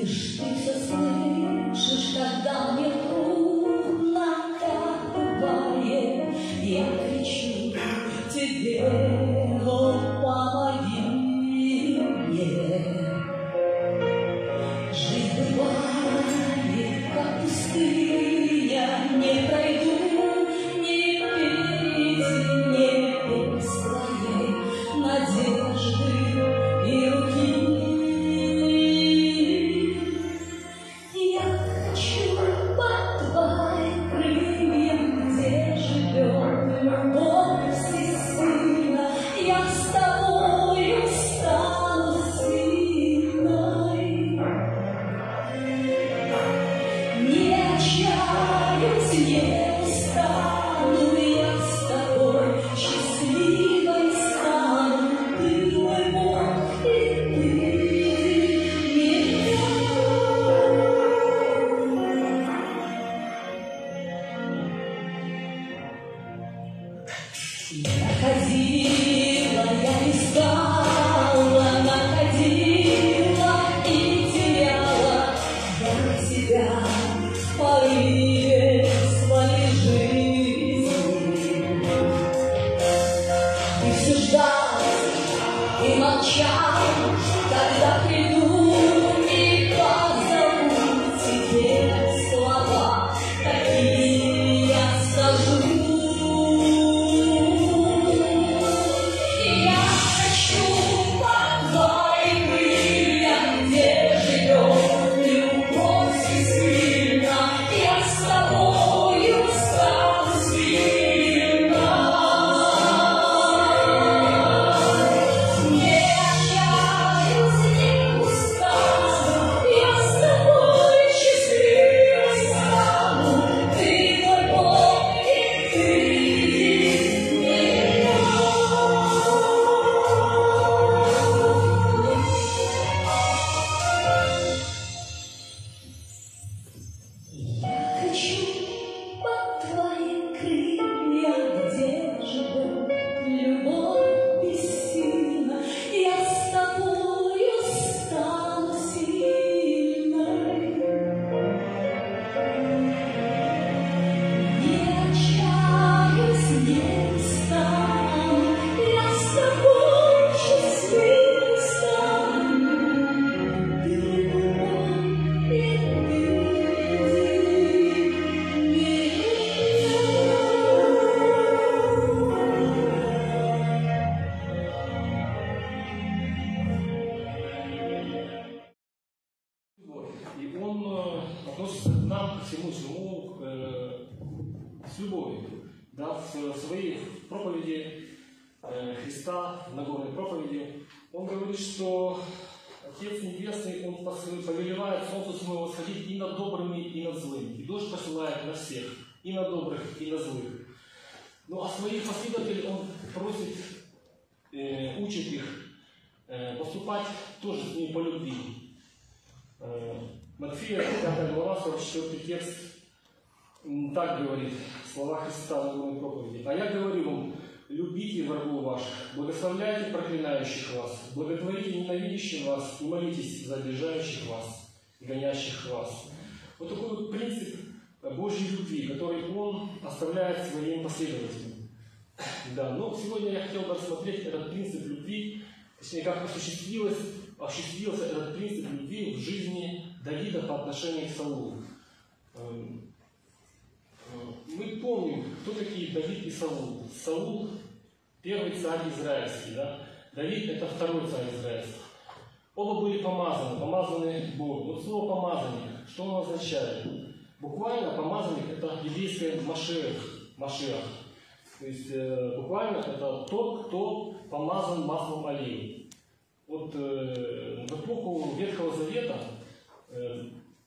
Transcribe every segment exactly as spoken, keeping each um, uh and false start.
Лишь ты все слышишь, когда мне трудно, как бывает, я кричу тебе, о, помоги мне. Жизнь бывает, как пустыня, не пройду ни перейти, не без твоей надежды и руки. Находила, я искала, находила и теряла я тебя в порыве своей жизни. Ты все ждал и молчал, когда приду и позову тебе слова, какие я скажу. И он относится к нам, к всему всему, э, с любовью. Да, в своей проповеди э, Христа, в Нагорной проповеди, он говорит, что Отец Небесный, он повелевает солнцу своему восходить и над добрыми, и над злыми. И дождь посылает на всех, и на добрых, и на злых. Ну а своих последователей он просит, э, учит их э, поступать тоже с ними по любви. Матфея, пятая глава, сорок четвёртый текст, так говорит, слова Христа в Нагорной проповеди. «А я говорю вам, любите врагов ваших, благословляйте проклинающих вас, благотворите ненавидящих вас и молитесь за обижающих вас и гонящих вас». Вот такой вот принцип Божьей любви, который Он оставляет своим последователям. Да, но сегодня я хотел бы рассмотреть этот принцип любви, точнее, как осуществилось осуществился этот принцип любви в жизни Давида по отношению к Саулу. Мы помним, кто такие Давид и Саул. Саул – первый царь израильский, да? Давид – это второй царь израильский. Оба были помазаны, помазаны Богом. Вот слово «помазание», что оно означает? Буквально помазанник – это еврейское Машиах, Машиах. То есть буквально это тот, кто помазан маслом оливы. Вот э, в эпоху Ветхого Завета э,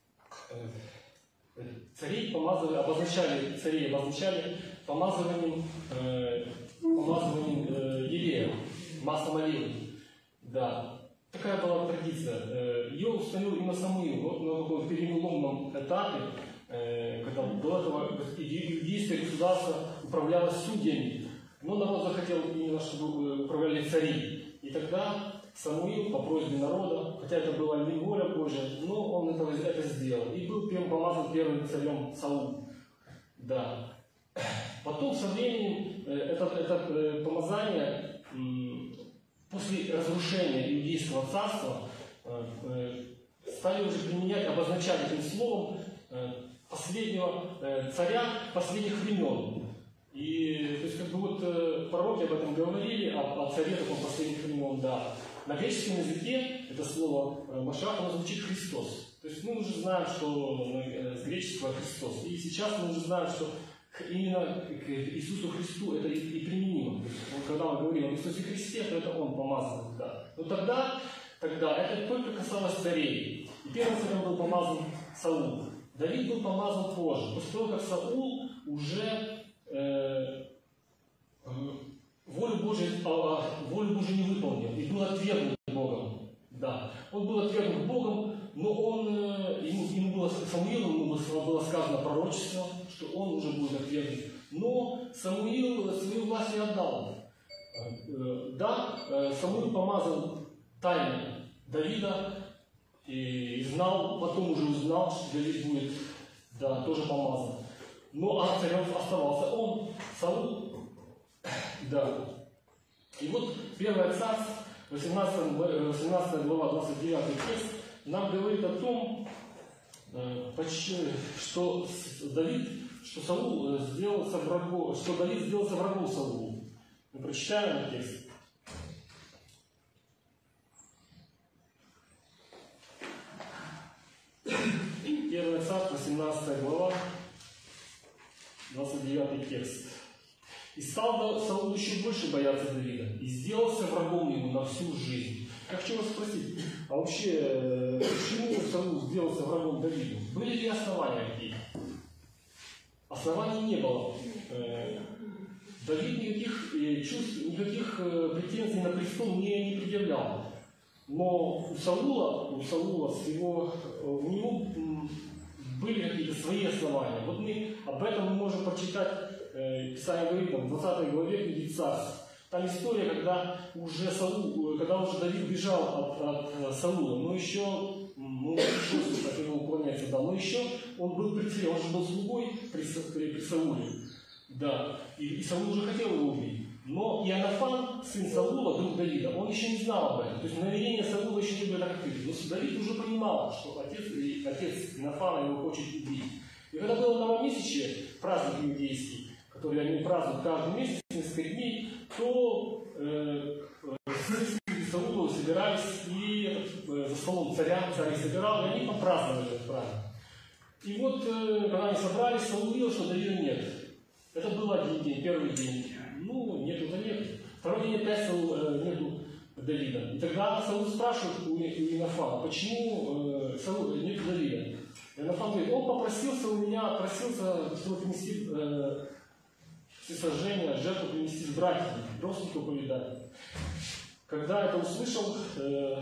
э, царей помазывали, обозначали, царей обозначали помазыванием, э, помазыванием э, елея, маслом оливы. Да. Такая была традиция. Э, ее установил именно Самуил. Вот на таком переломном этапе, э, когда до этого иудейское государство управлялось судьями, но народ захотел именно, чтобы управляли цари. И тогда Самуил по просьбе народа хотя это была не воля Божия, но он это, это сделал. И был первым помазан первым царем Саул. Да. Потом со временем это, это помазание после разрушения Иудейского царства стали уже применять, обозначать этим словом последнего царя последних времен. И то есть как бы вот пророки об этом говорили, о, о царе таком последних времен, да. На греческом языке это слово Машиах, оно звучит Христос. То есть мы уже знаем, что с греческого Христос. И сейчас мы уже знаем, что именно к Иисусу Христу это и, и применимо. То есть, когда мы говорим об Иисусе Христе, то это Он помазан. Да. Но тогда, тогда это только касалось царей. И первым царем был помазан Саул. Давид был помазан позже, после того, как Саул уже э, э, волю Божию, э, волю Божию не выполнил и был отвергнут Богом. Да. Он был отвергнут Богом, но он, э, ему, ему было, Самуилу ему было, было сказано пророчество, что он уже будет отвергнут. Но Самуил свою власть не отдал. Э, да, э, Самуил помазал тайно Давида, и знал, потом уже узнал, что Давид будет, да, тоже помазан. Но а царем оставался он, Саул. Да. И вот первое царство, восемнадцатая глава, двадцать девятый текст, нам говорит о том, что Давид, что Саул сделался врагом, что Давид сделался врагом Саулу. Мы прочитаем этот текст. Первое царство, семнадцатая глава, двадцать девятый текст. «И стал Саул еще больше бояться Давида, и сделался врагом ему на всю жизнь». Я хочу вас спросить, а вообще, почему Саул сделался врагом Давиду? Были ли основания какие-то? Оснований не было. Давид никаких чувств, никаких претензий на престол не, не предъявлял. Но у Саула, у Саула с его, у него были какие-то свои основания. Вот мы об этом мы можем прочитать, э, Писание говорит, в двадцатой главе книги Царств. Там история, когда уже, Саул, когда уже Давид бежал от, от Саула, но еще, ну, пришлось так его уклоняться, да, но еще он был при царе, он же был слугой при, при, при Сауле. Да, и, и Саул уже хотел его убить. Но Иоаннафан, сын Саула, друг Давида, он еще не знал об этом. То есть намерения Саула еще не были открыты. Но Давид уже понимал, что отец, отец Иоаннафана его хочет убить. И когда было новомесячье, праздник иудейский, который они празднуют каждый месяц, несколько дней, то э, э, Саула собирались и э, за столом царя, царь собирал, и они попраздновали этот праздник. И вот, э, когда они собрались, Саул увидел, что Давида нет. Это был один день, первый день. Ну, нету, да нет. Второй день опять Саул, э, нету Давида. И тогда Саул спрашивает у Иоаннафана, почему э, Саул, нету Давида. Иоаннафан говорит, он попросился у меня, просился, чтобы принести э, всесожжение, жертву принести с братьями, родственников повидать. Когда это услышал э,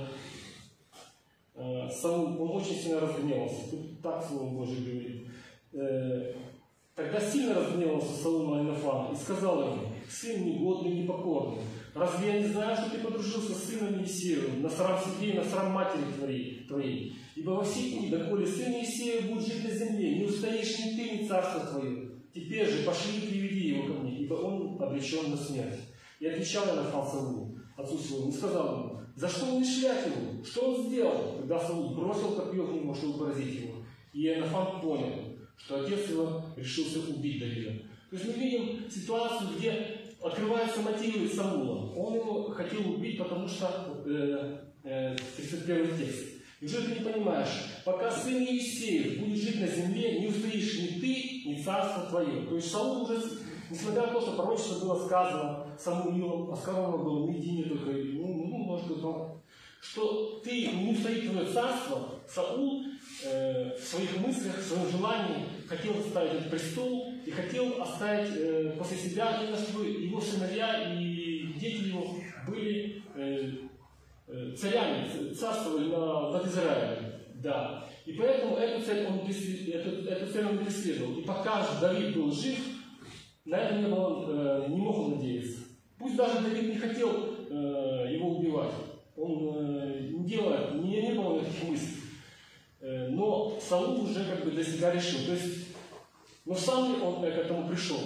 э, Саул, он очень сильно разгневался. Тут так Слово Божие говорит. Э, Тогда сильно разгневался Саул на Иоаннафана и сказал ему, сын негодный и непокорный, разве я не знаю, что ты подружился с сыном Иисеевым, на срам себе и на срам матери твоей, твоей? Ибо во все дни, доколе сын Иисеев будет жить на земле, не устоишь ни ты, ни царство твое. Теперь же пошли и приведи его ко мне, ибо он обречен на смерть. И отвечал Иоаннафан Саулу, отцу своему, и сказал ему, за что он шлях его? Что он сделал? Тогда Саул бросил копье в него, чтобы поразить его. И Иоаннафан понял, что отец его решился убить Давида. То есть мы видим ситуацию, где открываются мотивы Саула. Он его хотел убить, потому что э, э, тридцать первый текст. Неужели ты не понимаешь, пока сын Иисеев будет жить на земле, не устоишь ни ты, ни царство твое. То есть Саул уже, несмотря на то, что пророчество было сказано Самуилом, а сказано было наедине только, ну, ну, может быть, что ты, не устоит твое царство, Саул э, в своих мыслях, в своем желании хотел оставить этот престол и хотел оставить э, после себя именно, чтобы его сыновья и дети его были э, э, царями, царствовали на, над Израилем. Да. И поэтому эту цель он, эту, эту цель он преследовал. И пока Давид был жив, на это не, было, э, не мог он надеяться. Пусть даже Давид не хотел э, его убивать. он не делает, не, не было никаких мыслей. Но Саул уже как бы для себя решил. То есть, но сам ли он к этому пришел?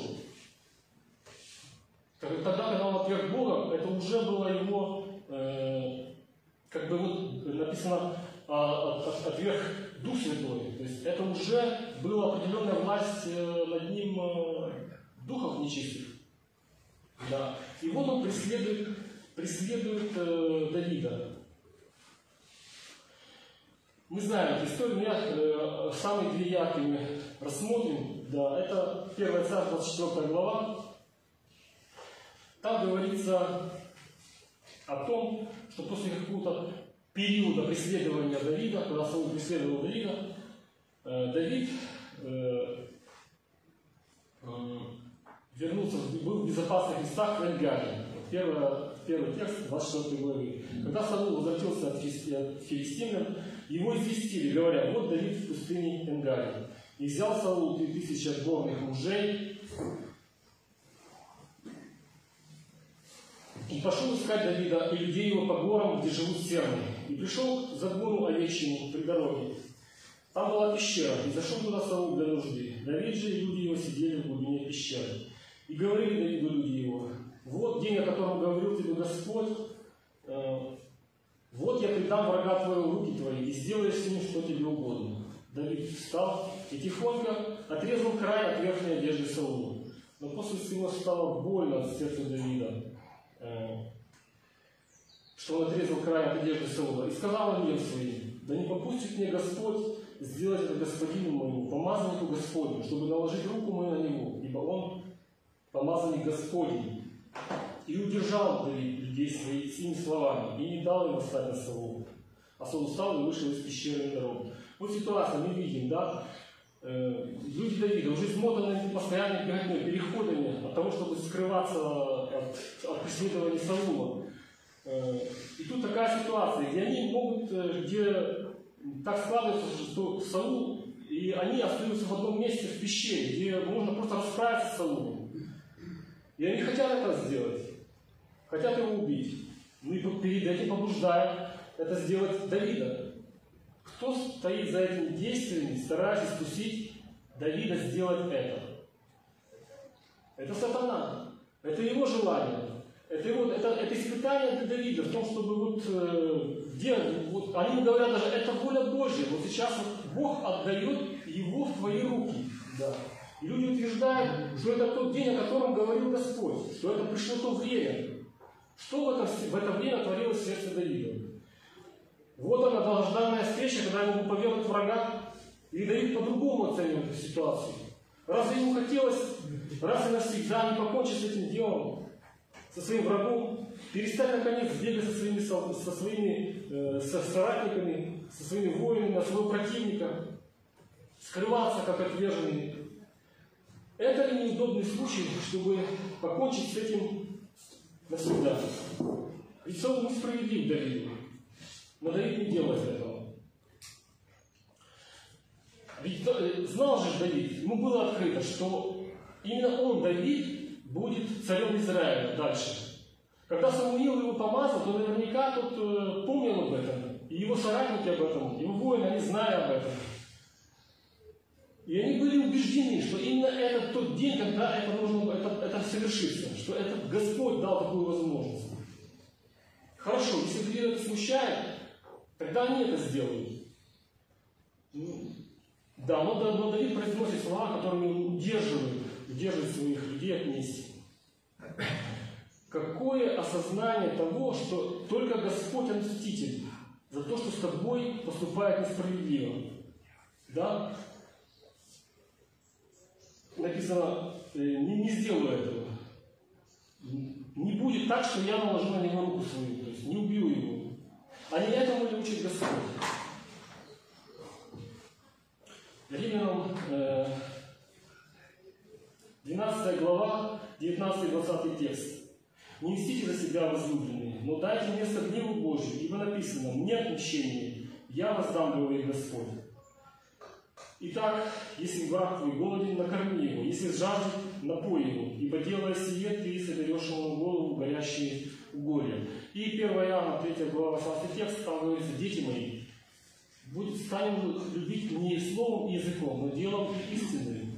Тогда, когда он отверг Бога, это уже было его, э, как бы вот написано, а, от, отверг Дух Святой. То есть это уже была определенная власть э, над ним э, духов нечистых. Да. И вот он преследует, преследует э, Давида. Мы знаем эту историю, но я э, самые две яркие рассмотрим. Да, это первое Царство, двадцать четвёртая глава. Там говорится о том, что после какого-то периода преследования Давида, когда Саул преследовал Давида, э, Давид э, э, вернулся, был в безопасных местах в Энгаде. Первый, первый текст двадцать четвёртой главы. Когда Саул возвратился от филистимлян, его известили, говоря: вот Давид в пустыне Энгаде. И взял Саул три тысячи отборных мужей и пошел искать Давида и людей его по горам, где живут серны. И пришел к загону овечьему при дороге. Там была пещера, и зашел туда Саул для нужды. Давид же и люди его сидели в глубине пещеры. И говорили Давиду люди его: вот день, о котором говорил тебе Господь, э, вот я предам врага твоего в руки твои, и сделаешь с ним, что тебе угодно. Давид встал и тихонько отрезал край от верхней одежды Саулу. Но после всего стало больно от сердца Давида, э, что он отрезал край от одежды Саула. И сказал рабам своим: да не попустит мне Господь сделать это господину моему, помазаннику Господню, чтобы наложить руку мою на него, ибо он помазанник Господень. И удержал Давид людей своими, своими словами, и не дал им восстать на Саулу. А Саул встал и вышел из пещеры на дорогу. Вот ситуация, мы видим, да, э, люди Давида уже измотаны постоянными беготней, переходами от того, чтобы скрываться от, от преследования Саула. Э, и тут такая ситуация, где они могут, где так складывается, что Саул, и они остаются в одном месте в пещере, где можно просто расправиться с Саулом. И они хотят это сделать, хотят его убить. Ну и перед этим побуждают это сделать Давида. Кто стоит за этими действиями, стараясь искусить Давида сделать это? Это сатана. Это его желание. Это, его, это, это испытание для Давида в том, чтобы вот, э, где, вот они говорят даже, это воля Божья. Вот сейчас вот Бог отдает его в твои руки. Да. И люди утверждают, что это тот день, о котором говорил Господь, что это пришло то время. Что в это, в это время творилось в сердце Давида? Вот она, долгожданная встреча, когда ему повернут врага, и Давид по-другому оценивает эту ситуацию. Разве ему хотелось раз и навсегда не покончить с этим делом, со своим врагом, перестать наконец бегать со своими, со своими э, со соратниками, со своими воинами на своего противника, скрываться как отверженный? Это ли неудобный случай, чтобы покончить с этим навсегда? Ведь Саул несправедлив Давиду, но Давид не делает этого. Ведь знал же Давид, ему было открыто, что именно он, Давид, будет царем Израиля дальше. Когда Самуил его помазал, то наверняка тот э, помнил об этом, и его соратники об этом, его воины, они знали об этом. И они были убеждены, что именно это тот день, когда это нужно, это, это совершится, что этот Господь дал такую возможность. Хорошо, если Давида это смущает, тогда они это сделают. Да, но, но Давид произносит слова, которыми удерживают, удерживают своих людей от мести. Какое осознание того, что только Господь мститель за то, что с тобой поступает несправедливо. Да? Написано, не, не сделаю этого. Не будет так, что я наложу на него руку свою, то есть не убью его. А не этому ли учит Господь? Римлянам двенадцатая глава, девятнадцатый-двадцатый текст. Не мстите за себя, возлюбленные, но дайте место гневу Божию, ибо написано: мне отмщение, я воздам, говорит Господь. Итак, если враг твой голоден, накорми его, если жаждет, напой его, ибо делая сие, ты соберешь ему на голову горящие горе. И первое Иоанна, третья глава, восемнадцатый текст, там говорится: дети мои, будет, станем любить не словом и языком, но делом и истиной.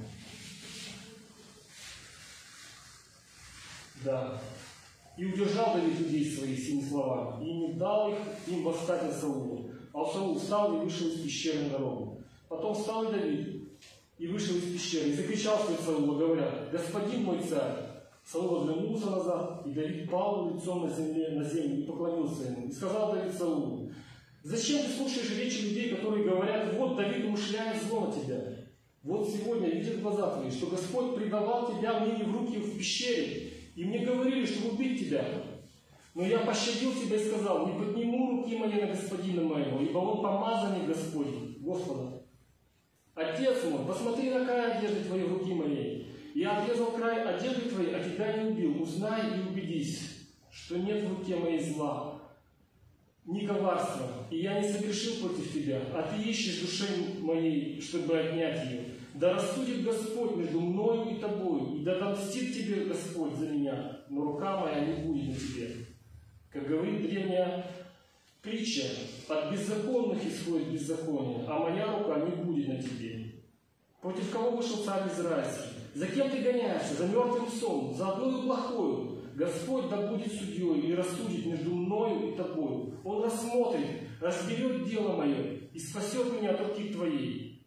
Да. И удержал Давид людей своих семи словами, и не дал их им восстать на Саула. А Саул встал и вышел из пещеры на дорогу. Потом встал и Давид, и вышел из пещеры, и закричал вслед Саула, говоря: господин мой царь. Саул оглянулся назад, и Давид пал лицом на, земле, на землю и поклонился ему. И сказал Давид Саулу: зачем ты слушаешь речи людей, которые говорят: вот Давид умышляет зло на тебя? Вот сегодня видят глаза твои, что Господь предавал тебя мне в руки в пещере, и мне говорили, чтобы убить тебя. Но я пощадил тебя и сказал: не подниму руки мои на господина моего, ибо он помазанник Господень, Господа. Отец мой, посмотри на край одежды твоей в руки моей. Я отрезал край одежды твоей, а тебя не убил. Узнай и убедись, что нет в руке моей зла, ни коварства, и я не согрешил против тебя, а ты ищешь души моей, чтобы отнять ее. Да рассудит Господь между мною и тобою, и да отомстит тебе Господь за меня, но рука моя не будет на тебе. Как говорит древняя притча: от беззаконных исходит беззаконие, а моя рука не будет на тебе. Против кого вышел царь израильский? За кем ты гоняешься? За мертвым псом, за одною плохою. Господь да будет судьей и рассудит между мною и тобою. Он рассмотрит, разберет дело мое и спасет меня от руки твоей.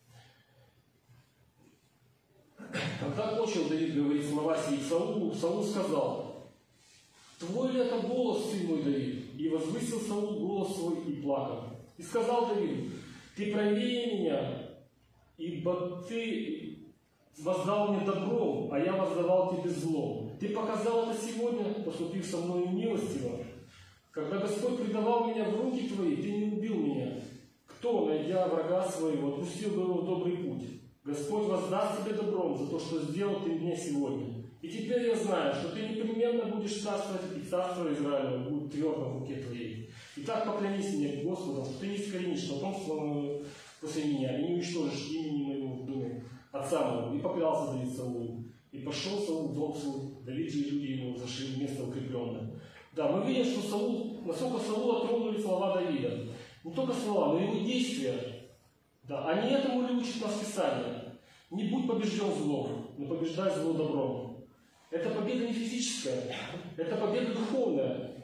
Когда кончил Давид говорить слова сии Саулу, Саул сказал: твой ли это голос, сын мой Давид? И возвысил Саул голос свой и плакал. И сказал Давид: ты правее меня, ибо ты воздал мне добром, а я воздавал тебе злом. Ты показал это сегодня, поступив со мною милостиво. Когда Господь предавал меня в руки твои, ты не убил меня. Кто, найдя врага своего, отпустил бы его в добрый путь? Господь воздаст тебе добром за то, что сделал ты мне сегодня. И теперь я знаю, что ты непременно будешь царствовать, и царство Израиля будет твердо в руке твоей. Итак, поклонись мне, Господу, что ты не искоренишь потомство после меня, и не уничтожишь имени моего в доме отца моего. И поклялся Давид Саулу. И пошел Саул в дом свой, Давид и люди его зашли в место укрепленное. Да, мы видим, что Саул, насколько Саула тронули слова Давида. Не только слова, но и его действия. Да, они этому ли учат нас Писание? Не будь побежден злом, но побеждай зло добром. Это победа не физическая, это победа духовная.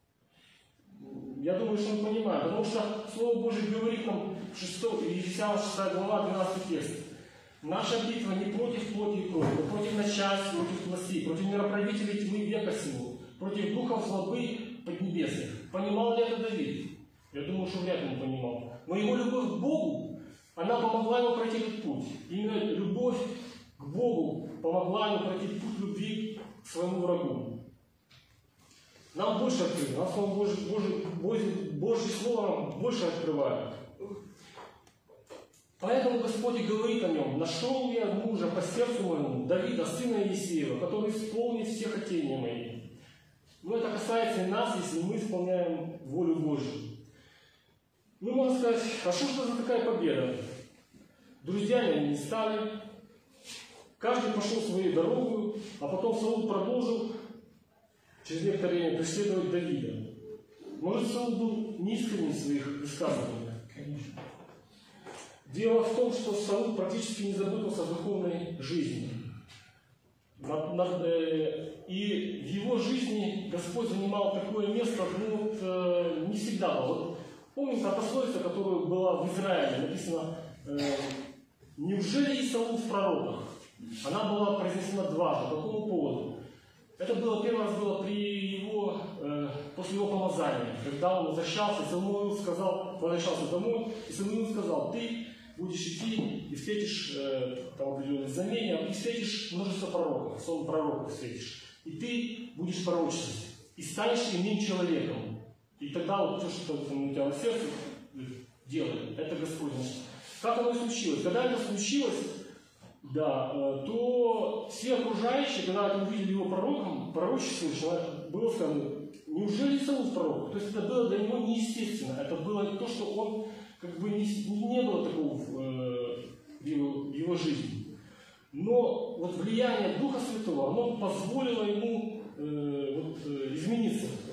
Я думаю, что мы понимаем, потому что Слово Божие говорит нам в Ефесянам шестая глава, двенадцатый текст. Наша битва не против плоти и крови, но против начальств, против властей, против мироправителей тьмы века сего, против духов злобы поднебесных. Понимал ли это Давид? Я думаю, что вряд ли он понимал. Но его любовь к Богу, она помогла ему пройти этот путь. Именно любовь к Богу помогла ему пройти путь любви к своему врагу. Нам больше открыто, нам Слово Божье, Божье, Божье, Божье Слово нам больше открывает. Поэтому Господь и говорит о нем: нашел я мужа по сердцу моему, Давида, сына Иисеева, который исполнит все хотения мои. Но это касается и нас, если мы исполняем волю Божью. Ну, можно сказать, а что же за такая победа? Друзьями они не стали, каждый пошел своей дорогой, а потом Саул продолжил через некоторое время преследовать Давида. Может, Саул был неискренним в своих высказываниях? Конечно. Дело в том, что Саул практически не запутался в духовной жизни. Над, над, э, и в его жизни Господь занимал такое место, ну вот, э, не всегда было. Вот, помните та пословица, которая была в Израиле, написано: э, неужели и Саул в пророках? Она была произнесена дважды. По какому поводу? Это было первый раз было при его, э, после его помазания, когда он возвращался, и Самуил сказал, возвращался домой, и Самуил сказал: ты будешь идти и встретишь э, там определенные знамения, и встретишь множество пророков, сон пророков встретишь, и ты будешь пророчествовать, и станешь иным человеком. И тогда вот то, что там у тебя на сердце делает, это Господь. Как оно и случилось? Когда это случилось, да, э, то все окружающие, когда это увидели его пророком, пророчествующим, было сказано: неужели Саул пророк? То есть это было для него неестественно. Это было то, что он как бы не, не было такого в, э, в, его, в его жизни. Но вот влияние Духа Святого, оно позволило ему э, вот, э, измениться.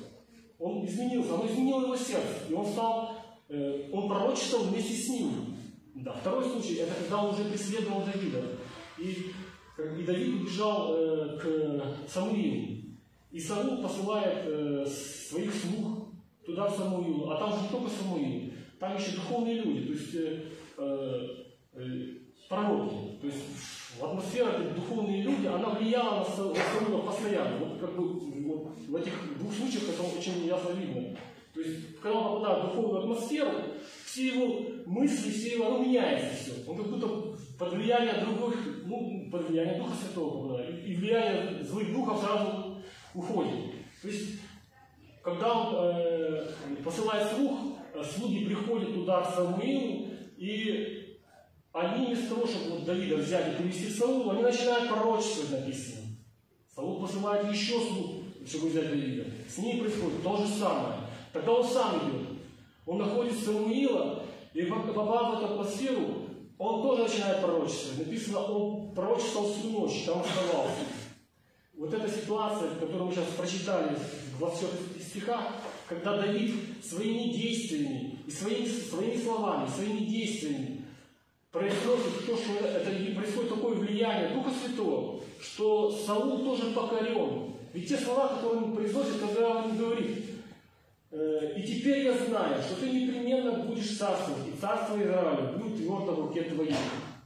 он изменился, оно изменило его сердце, и он стал, э, он пророчествовал вместе с ним. Да. Второй случай, это когда он уже преследовал Давида. И, и Давид убежал э, к Самуилу. И Саул посылает э, своих слуг туда, в Самуилу. А там же не только Самуил, там еще духовные люди, то есть э, э, пророки. То есть атмосфера, духовные люди, она влияла на Саула постоянно. Вот как бы вот, в этих двух случаях это очень ясно видно. То есть, когда он попадает в духовную атмосферу, все его мысли, все его, оно меняется все. Он как будто под влиянием других, ну, под влиянием Духа Святого, да, и влияние злых духов сразу уходит. То есть, когда он э, посылает слуг, слуги приходят туда к Самуилу, и они вместо того, чтобы вот Давида взять и привести к Саулу, они начинают пророчествовать, написано. Саул посылает еще слуг, чтобы взять Давида. С ним происходит то же самое. Тогда он сам идет. Он находит Самуила, и попав в эту атмосферу, он тоже начинает пророчествовать. Написано, он пророчествовал всю ночь, там оставался. Вот эта ситуация, которую мы сейчас прочитали в двадцати стихах, когда Давид своими действиями, и своими, своими словами, своими действиями произносит то, что это, происходит такое влияние Духа Святого, что Саул тоже покорен. Ведь те слова, которые он произносит, когда он говорит: «И теперь я знаю, что ты непременно будешь царствовать, и царство Израиля будет твердо в руке твоей».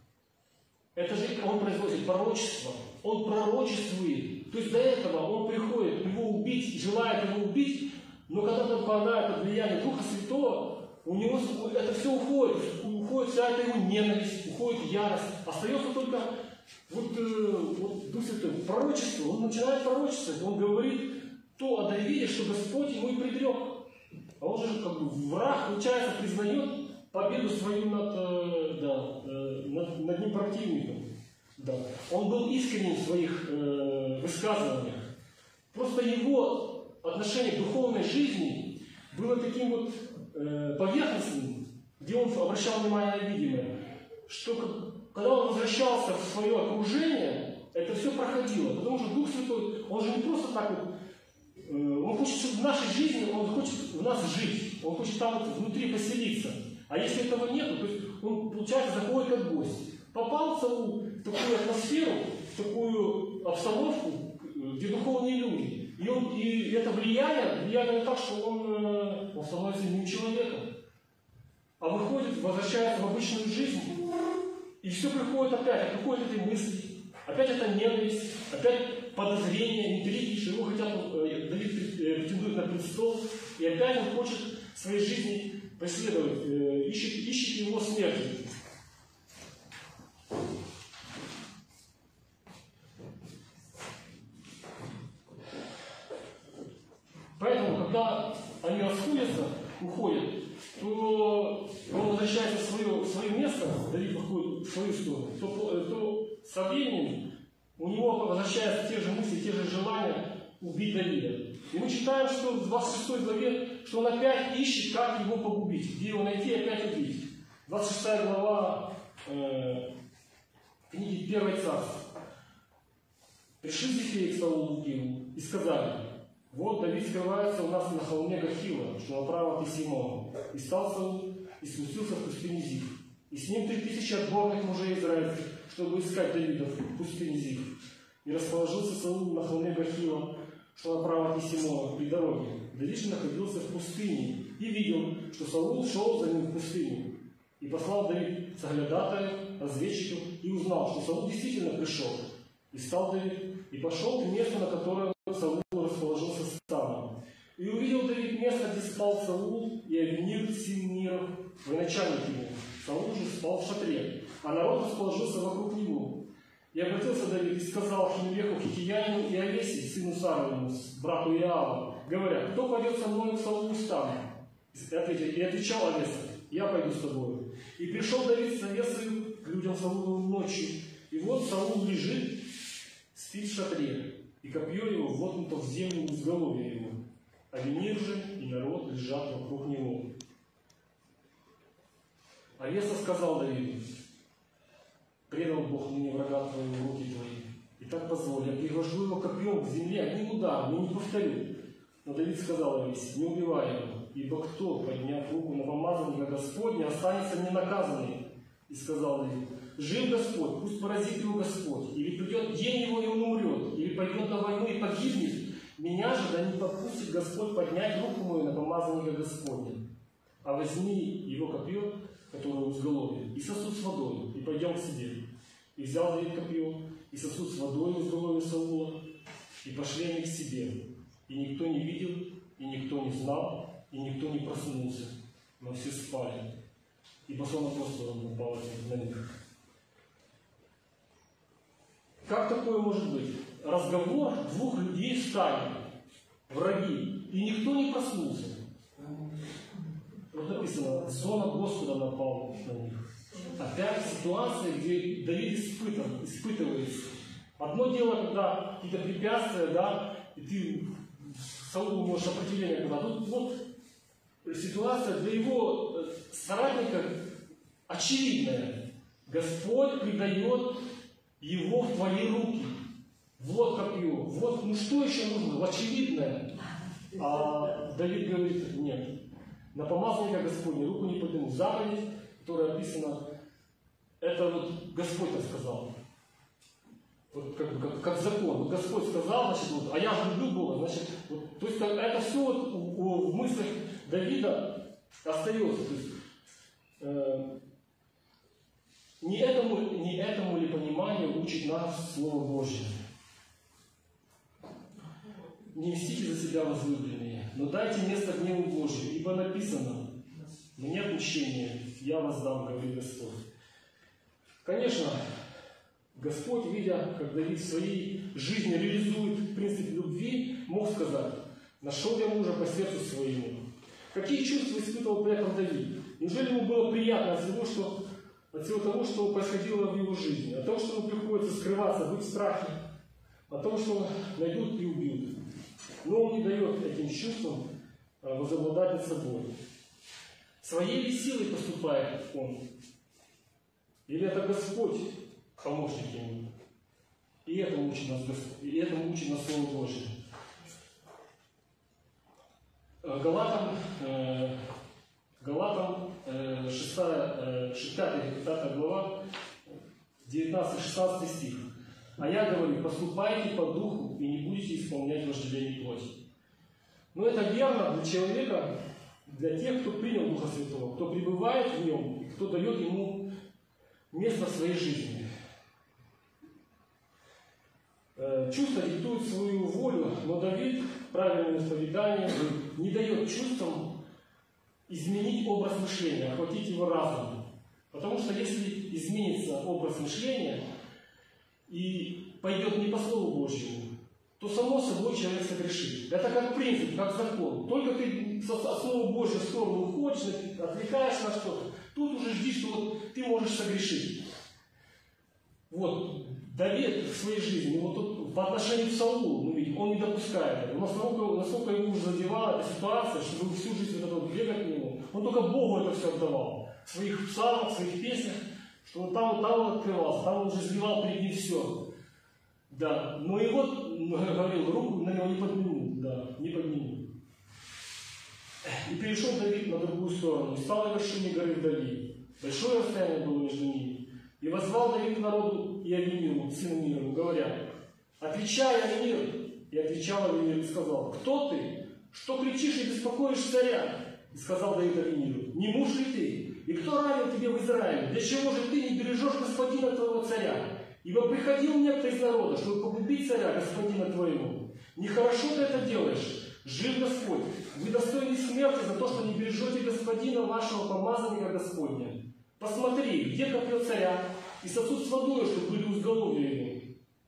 Это же он произносит пророчество, он пророчествует. То есть до этого он приходит его убить, желает его убить, но когда он попадает под влияние Духа Святого, у него это все уходит, уходит вся эта его ненависть, уходит ярость, остается только вот, вот Дух Святой, пророчество, он начинает пророчествовать, он говорит то о Давиде, что Господь ему и предрек. А он же как бы враг, получается, признает победу свою над, да, над, над ним противником. Да. Он был искренним в своих э, высказываниях. Просто его отношение к духовной жизни было таким вот э, поверхностным, где он обращал внимание на видимое, что когда он возвращался в свое окружение, это все проходило. Потому что Дух Святой, он же не просто так вот, э, он хочет, чтобы в нашей жизни, он хочет в нас жить, он хочет там вот внутри поселиться. А если этого нет, то есть он, получается, заходит как гость. Попал Саул в такую атмосферу, в такую обстановку, где духовные люди. И, он, и это влияние, влияние так, что он, он становится иным человеком. А выходит, возвращается в обычную жизнь, и все приходит опять, приходят эти мысли, опять это ненависть, опять подозрения, интриги, что его хотят, Давид претендует на престол, и опять он хочет в своей жизни преследовать, ищет, ищет его смерти. Поэтому, когда они расходятся, уходят, то он возвращается в свое, в свое место, Давид выходит в свою сторону, то, то со временем у него возвращаются те же мысли, те же желания убить Давида. И мы читаем, что в двадцать шестой главе, что он опять ищет, как его погубить, где его найти и опять убить. двадцать шестая глава э, книги Первой Царств. Пришли Зефеи к Саулу и сказали: «Вот Давид скрывается у нас на холме Гахила, что направо от Исимона. И стал Саул и спустился в пустыню Зиф. И с ним три тысячи отборных мужей израильских, чтобы искать Давида в пустыне Зиф. И расположился Саул на холме Гахила, что направо от Исимона, при дороге. Давид же находился в пустыне и видел, что Саул шел за ним в пустыню. И послал Давид соглядатаев, разведчиков, и узнал, что Саул действительно пришел. И стал Давид, и пошел к месту, на которое Саул расположился станом. И увидел Давид место, где спал Саул, и Авенир, сын Ниров, военачальник ему. Саул же спал в шатре, а народ расположился вокруг него. И обратился Давид и сказал Химелеху Хитиянину и Овесе, сыну Саровому, брату Иоаву, говоря: «Кто пойдет со мной к Саулу стану?» И отвечал Овеса: «Я пойду с тобой». И пришел Давид с Овесой к людям Саулу ночью, и вот Саул лежит, спит в шатре, и копье его воткнуто в землю у изголовья его. Авенир же и народ лежат вокруг него. Овеса сказал Давиду: «Предал Бог мне врага твоего в руки твои. И так позволь, я приложу его копьем к земле одним ударом, но не повторю. Но Давид сказал Ависе: не убивай его, ибо кто, подняв руку на помазанника Господня, останется ненаказанным. И сказал Давид: жив Господь, пусть поразит его Господь, или придет день его, и он умрет, или пойдет на войну и погибнет. Меня же да не попустит Господь поднять руку мою на помазанника Господня. А возьми его копье, которое у изголовья, и сосуд с водой, и пойдем к себе. И взял Давид копье, и сосуд с водой у изголовья Саула, и пошли они к себе. И никто не видел, и никто не знал, и никто не проснулся, но все спали. Ибо сон апостолов напал на них. Как такое может быть? Разговор двух людей в стане, враги, и никто не проснулся. Вот написано: сон Господа напал на них. Опять ситуация, где Давид испытан, испытывается. Одно дело, когда какие-то препятствия, да, и ты Саулу можешь сопротивление оказать. Тут вот ситуация для его соратника очевидная. Господь предает его в твои руки. Вот копье. Вот, ну что еще нужно? Очевидное. А Давид говорит: нет. На помазанника Господня руку не подниму. Заповедь, которая описана, это вот Господь так сказал. Вот как, как, как закон. Вот Господь сказал, значит, вот, а я же люблю Бога, значит, вот, то есть это все вот у, у, в мыслях Давида остается. То есть, э, не, этому, не этому ли пониманию учит нас Слово Божье? Не мстите за себя, возлюбленные, но дайте место гневу Божию, ибо написано: мне отмщение, я воздам, говорит Господь. Конечно, Господь, видя, как Давид в своей жизни реализует принцип любви, мог сказать: нашел я мужа по сердцу своему. Какие чувства испытывал при этом Давид? Неужели ему было приятно от всего, что, от всего того, что происходило в его жизни? От того, что ему приходится скрываться, быть в страхе? От того, что найдут и убьют? Но он не дает этим чувствам возобладать над собой. Своей ли силой поступает он? Или это Господь помощник ему? И этому учит нас Господь, и этому учит нас Слово Божие. Галатам, э, Галатам э, шестая, пятая глава, девятнадцатый-шестнадцатый стих. А я говорю: поступайте по духу и не будете исполнять вожделение плоти. Но это верно для человека, для тех, кто принял Духа Святого, кто пребывает в нем, и кто дает ему место в своей жизни. Чувства диктуют свою волю, но Давид правильным исповеданием не дает чувствам изменить образ мышления, охватить его разум. Потому что если изменится образ мышления и пойдет не по Слову Божьему, то само собой человек согрешит. Это как принцип, как закон. Только ты от Слова Божьего в сторону уходишь, отвлекаешь на что-то, тут уже жди, что вот ты можешь согрешить. Вот Давид в своей жизни, вот тут, по отношению к Саулу, мы видим, он не допускает этого. Насколько, насколько его уже задевала эта ситуация, чтобы всю жизнь вот это бегать к нему, он только Богу это все отдавал. В своих псалмах, в своих песнях, что вот там, там он открывался, там он уже сливал перед ним все. Да, но и вот, говорил, руку на него не подниму, да, не подниму. И перешел Давид на другую сторону, и стал на вершине горы Давид. Большое расстояние было между ними. И воззвал Давид к народу и Авиниру, сыну Миру, говоря: отвечай, Авинир. И отвечал Авинир и сказал: кто ты? Что кричишь и беспокоишь царя? И сказал Давид Авиниру: не муж ли ты? И кто равен тебе в Израиле? Для чего же ты не бережешь господина твоего царя? Ибо приходил некто из народа, чтобы погубить царя, господина твоего. Нехорошо ты это делаешь. Жив Господь. Вы достойны смерти за то, что не бережете господина вашего помазанника Господня. Посмотри, где копье царя, и сосуд с водой, чтобы были у изголовья его.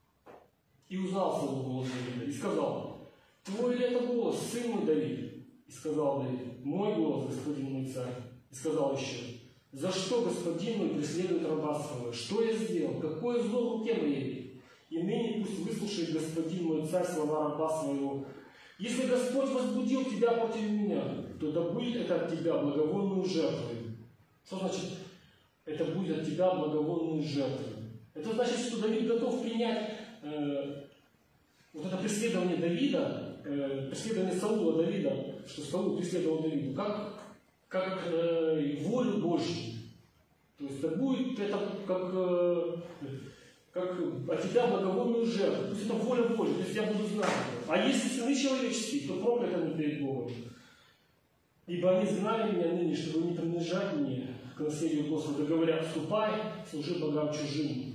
И узнал Саул голос Давида, и сказал: твой ли это голос, сын мой Давид? И сказал Давид: мой голос, господин мой царь. И сказал еще: за что господин мой преследует раба своего? Что я сделал? Какое зло в руке моей? И ныне пусть выслушает господин мой царь слова раба своего. Если Господь возбудил тебя против меня, то да будет это от тебя благовонную жертву. Что значит это будет от тебя благовонную жертву? Это значит, что Давид готов принять э, вот это преследование Давида э, преследование Саула Давида, что Саул преследовал Давида, как, как э, волю Божью. То есть да будет это как, э, как от тебя благовольную жертву. То есть это воля Божья, то есть я буду знать. А если сыны человеческие, то проклят они перед Богом. Ибо они знали меня ныне, чтобы не принадлежать мне к наследию Господа, говорят, ступай, служи богам чужим.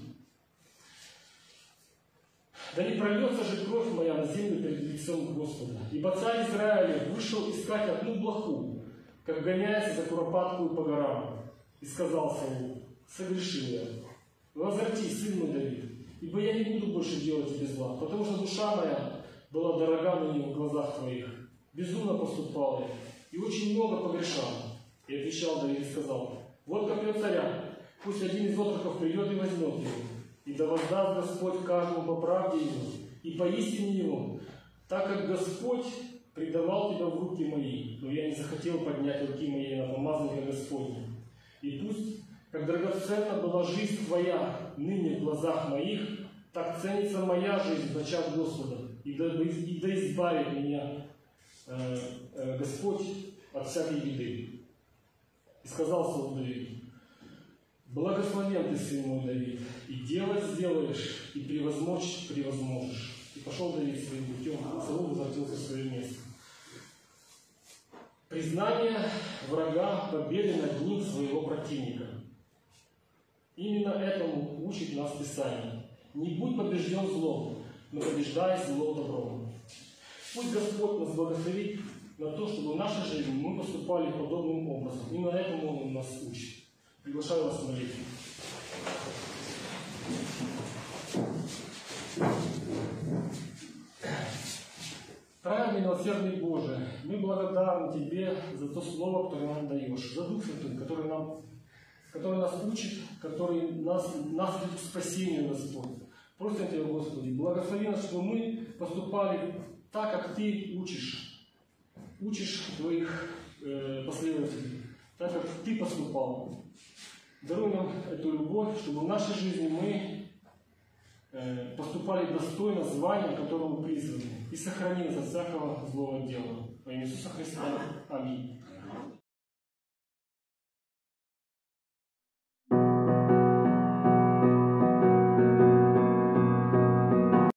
Да не прольется же кровь моя на землю перед лицом Господа. Ибо царь Израиля вышел искать одну блоху, как гоняется за куропаткою по горам. И сказал Саул, согрешил я. Возвратись, сын мой Давид, ибо я не буду больше делать тебе зла, потому что душа моя была дорога ныне в глазах твоих. Безумно поступал я, и очень много погрешал. И отвечал Давид и сказал, вот копье царя, пусть один из отроков придет и возьмет его, и да воздаст Господь каждому по правде его, и по истине его, так как Господь предавал тебя в руки мои, но я не захотел поднять руки мои на помазанника Господня. И пусть, как драгоценна была жизнь твоя ныне в глазах моих, так ценится моя жизнь в очах Господа, и да, и да избавит меня э, э, Господь от всякой беды. И сказал Саул Давиду, благословен ты, сын мой Давид, и делать сделаешь, и превозмочь превозможешь. И пошел Давид своим путем, а Саул возвратился в свое место. Признание врага победы над ним своего противника. Именно этому учит нас Писание. Не будь побежден злом, но побеждай зло добром. Пусть Господь нас благословит на то, чтобы в нашей жизни мы поступали подобным образом. Именно этому Он нас учит. Приглашаю вас в молитву. Праведный, милосердный Боже, мы благодарны Тебе за то Слово, которое нам даешь, за Дух Святой, который, нам, который нас учит, который нас, нас ведет к спасению, Господь. Просим Тебя, Господи, благослови нас, чтобы мы поступали так, как Ты учишь. Учишь Твоих э, последователей, так, как Ты поступал. Даруй нам эту любовь, чтобы в нашей жизни мы поступали достойно звания, которому призваны, и сохрани нас от всякого злого дела. Во имя Иисуса Христа. Аминь.